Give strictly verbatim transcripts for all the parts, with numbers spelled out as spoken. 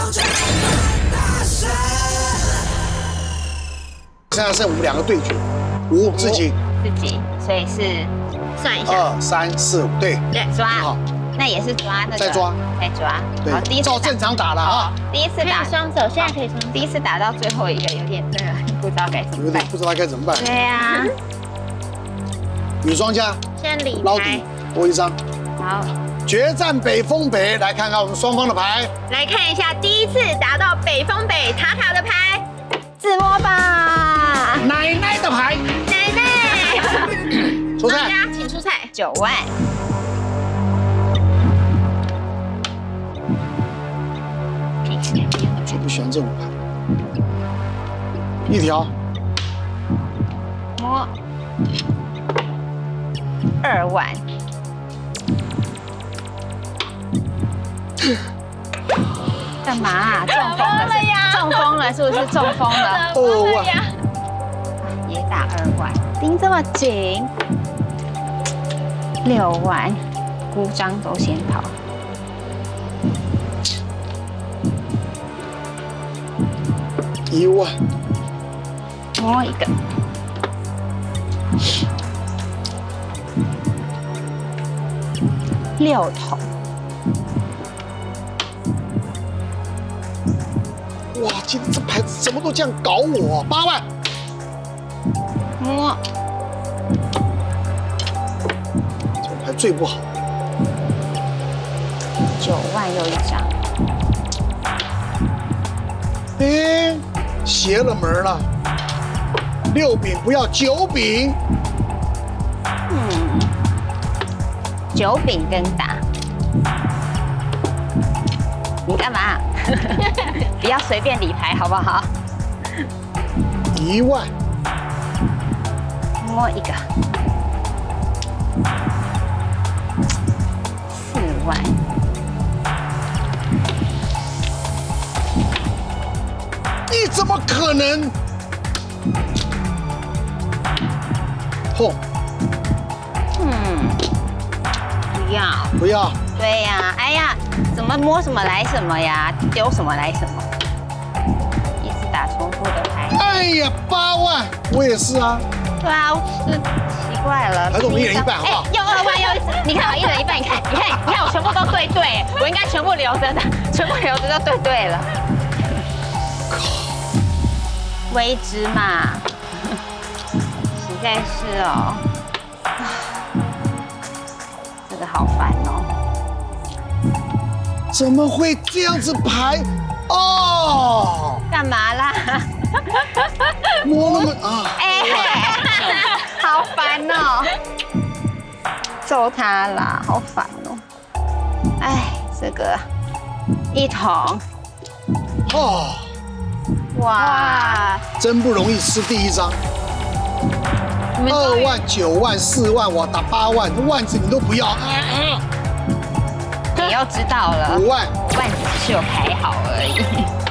现在剩我们两个对决，五自己自己，所以是算一下， 二三四五，对对，抓， 好， 那也是抓那个， 再抓， 再抓， 对， 好，第一次照正常打了啊， 第一次打双手，现在可以双手， 第一次打到最后一个有点那个不知道该怎么办有点，不知道该怎么办。 对呀， 女庄家先理捞底牌， 多一张， 好， 决战北风北，来看看我们双方的牌。 来看一下第一次打到北风北塔塔的牌， 自摸吧， 奶奶的牌， 奶奶， 出菜， 大家请出菜， 九万， 就不喜欢这种牌。一条， 摸二万，干嘛啊？中风了是？中风了是不是？中风了， 二万， 也打二万，盯这么紧，六万，孤张都先跑， 一万， 摸一个，六筒， 哇，今天这牌子怎么都这样搞我？八万， 摸这牌最不好。 九万又一张， 哎，邪了门了。六饼不要，九饼， 嗯，九饼跟打，你干嘛？不要随便理牌好不好？ 一万， 摸一个，四万， 你怎么可能？碰， 嗯，不要， 不要， 对呀，哎呀，怎么摸什么来什么呀，丢什么来什么，一直打重复的牌。 哎呀，八万，我也是啊。 对啊，是奇怪了。 还是我们一人一半好不好哎，又二万又，你看我一人一半，你看，你看，你看我全部都对对，我应该全部留着的，全部留着都对对了。微之嘛，实在是哦，这个好烦哦。 怎么会这样子排？哦， 干嘛啦？ 摸那么啊！ 哎，好烦哦！揍他啦，好烦哦！哎，这个一桶， 哦， 哇， 真不容易吃第一张。二万、九万、四万，我打八万，万字你都不要。啊啊！ 你又知道了， 五万， 万只是有排好而已。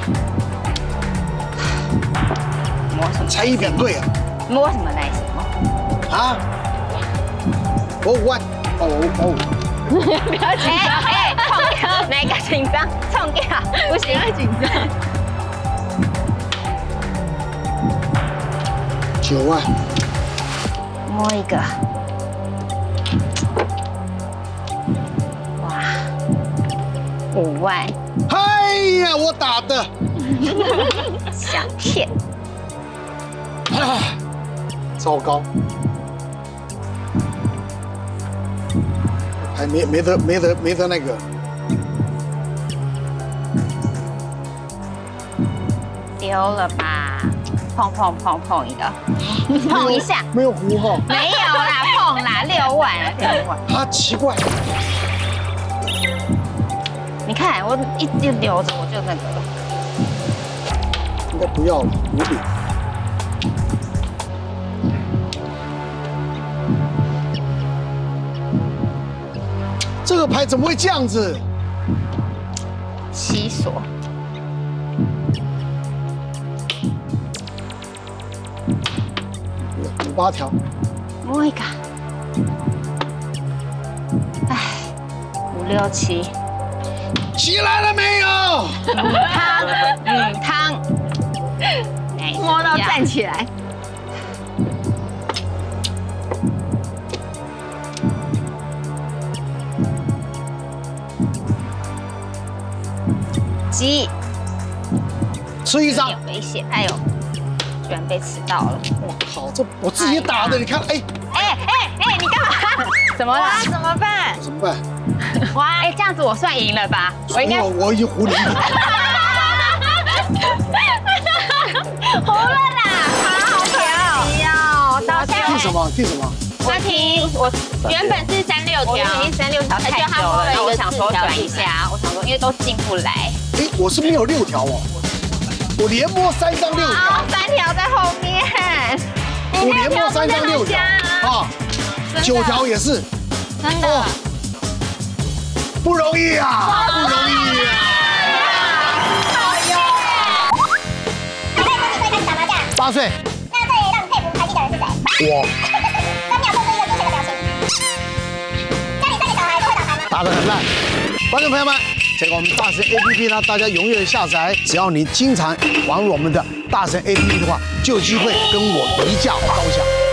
摸什么？ 才一饼对啊！ 摸什么来什么？ 啊！我五万，哦哦， 不要紧张，哎，冲掉，哪个紧张？冲掉，不行，不要紧张。 九万， 摸一个，哇，五万， 哎呀，我打的， 想骗， 啊，糟糕，还没没得没得没得那个， 丢了吧，碰碰碰碰一个，碰一下， 没有胡号， 没有啦，碰啦，六万啊，六万。 啊，奇怪， 你看我一直留着，我就那个了。 应该不要了，五饼。这个牌怎么会这样子？ 七锁， 五八条， 摸一个，哎，五六七， 起来了没有？ 好起来。鸡， 吃一张有。危险！哎呦，居然被吃到了！ 我靠，这我自己打的，你看，哎， 哎哎哎，你干嘛？怎么了？ 怎么办？ 怎么办？ 哇，哎，这样子我算赢了吧？我应该我我已经糊里糊涂。 糊了啦！好好调，要到现定什么？定什么？ 那题我原本是三六条， 我已经三六条太久了，那我想说转一下，我想说因为都进不来。 哎，我是没有六条哦，我连摸三张六条， 好，三条在后面。 我连摸三张六条啊，九条也是， 真的。 不容易啊，不容易啊。八岁。 那最让你佩服排第的人是谁？ 我。 三秒做出一个精彩的表情。家里三个小孩都会打牌吗？ 打得很烂。观众朋友们，这个我们大神 A P P 呢，大家踊跃下载，只要你经常玩我们的大神 A P P 的话，就有机会跟我一较高下。